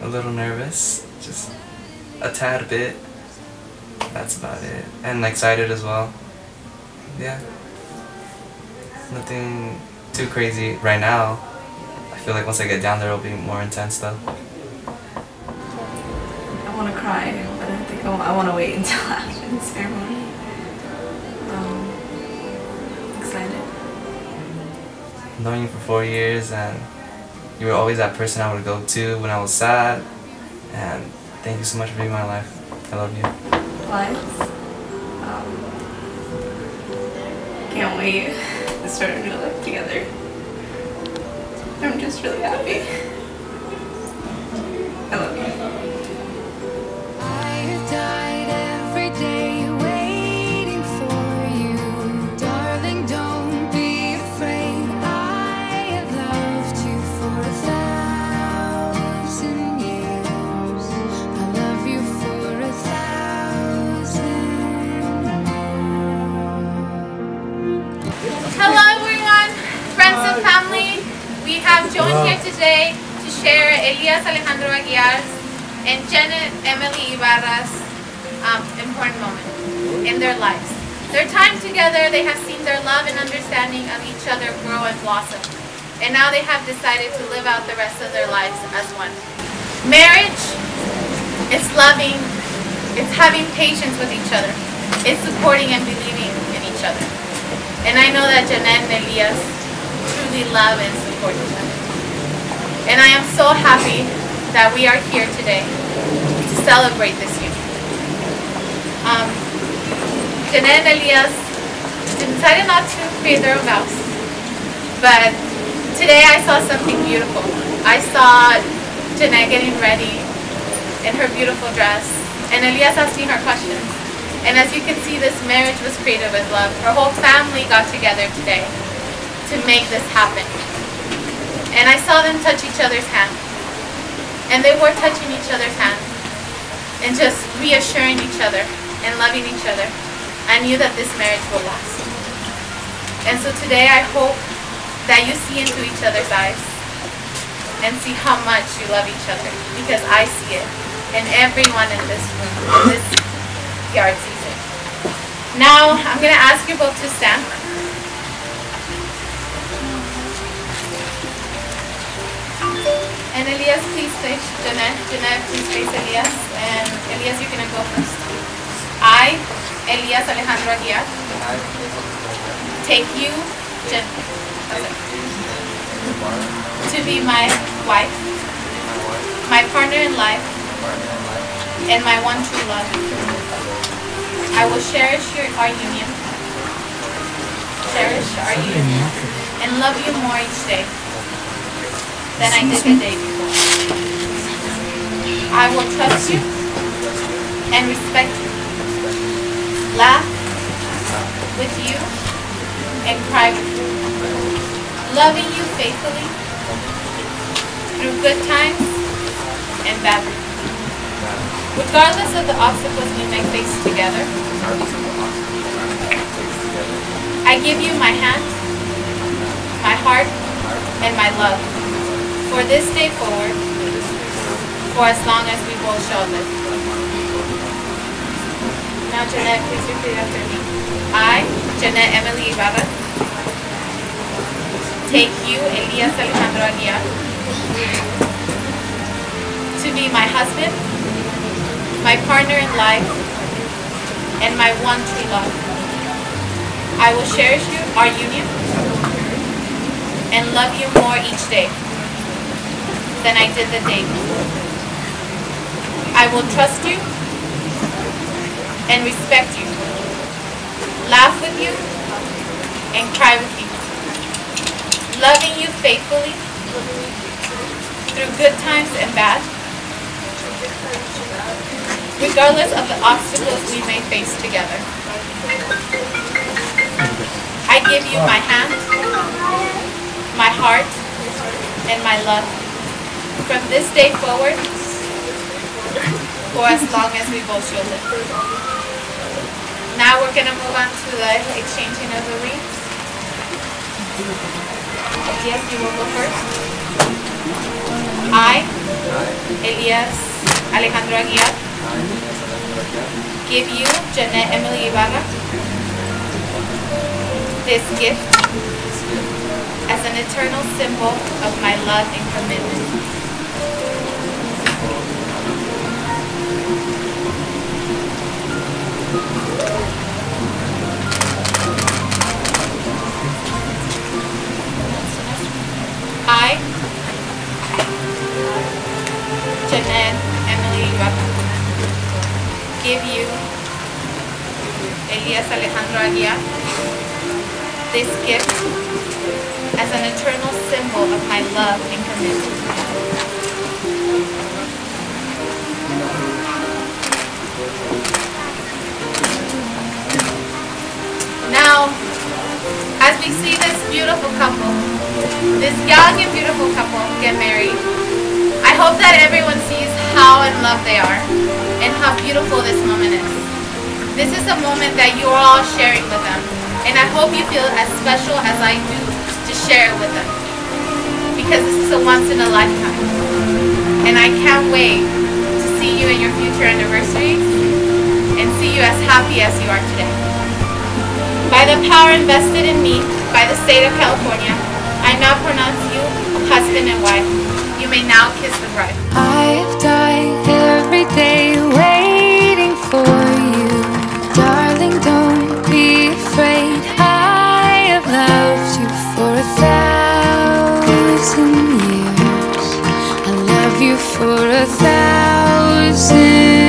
a little nervous, just a tad bit. That's about it. And excited as well. Yeah. Nothing too crazy right now. I feel like once I get down there it'll be more intense though. I want to cry, but I think I want to wait until after the ceremony. Excited. Knowing you for 4 years, and you were always that person I would go to when I was sad. And thank you so much for being my life. I love you. Lives. Can't wait to start a new life together. I'm just really happy. I love you. I have died every day waiting for you. Darling, don't be afraid. I have loved you for 1,000 years. I love you for 1,000 more. Hello everyone, friends and family. We have joined here today to share Elias Alejandro Aguiar's and Janet Emily Ibarra's important moment in their lives. Their time together, they have seen their love and understanding of each other grow and blossom. And now they have decided to live out the rest of their lives as one. Marriage, it's loving, it's having patience with each other, it's supporting and believing in each other. And I know that Janet and Elias truly love and support each other. And I am so happy that we are here today to celebrate this union. Janet and Elias decided not to create their own vows, but today I saw something beautiful. I saw Janet getting ready in her beautiful dress, and Elias asking her questions. And as you can see, this marriage was created with love. Her whole family got together today to make this happen. And I saw them touch each other's hand. And they were touching each other's hands and just reassuring each other and loving each other. I knew that this marriage will last. And so today I hope that you see into each other's eyes and see how much you love each other, because I see it in everyone in this room, in this yard season. Now I'm going to ask you both to stand. And Elias, please face Janet. Janet, please face Elias. And Elias, you're going to go first. I, Elias Alejandro Aguiar, take you, to be my wife, my partner in life, and my one true love. I will cherish our union, and love you more each day than I did the day before. I will trust you and respect you, laugh with you and cry with you, loving you faithfully through good times and bad ones. Regardless of the obstacles we may face together, I give you my hand, my heart, and my love for this day forward, for as long as we both shall live. Now, Janet, please repeat after me. I, Janet Emily Ibarra, take you, Elias Alejandro Aguiar, to be my husband, my partner in life, and my one true love. I will cherish our union and love you more each day than I did the day before. I will trust you and respect you, laugh with you and cry with you, loving you faithfully through good times and bad, regardless of the obstacles we may face together. I give you my hand, my heart, and my love from this day forward, for as long as we both shall live. Now we're going to move on to the exchanging of the rings. Yes, you will go first. I, Elias Alejandro Aguiar, give you, Janet Emily Ibarra, this gift as an eternal symbol of my love and commitment. I, Janet Emily Ibarra, give you, Elias Alejandro Aguiar, this gift as an eternal symbol of my love and commitment. Now, as we see this beautiful couple, this young and beautiful couple get married, I hope that everyone sees how in love they are and how beautiful this moment is. This is a moment that you're all sharing with them, and I hope you feel as special as I do to share it with them, because this is a once in a lifetime, and I can't wait to see you in your future anniversaries and see you as happy as you are today. By the power invested in me by the state of California, I now pronounce you husband and wife. You may now kiss the bride. I've died every day waiting for you. Darling, don't be afraid. I have loved you for 1,000 years. I love you for 1,000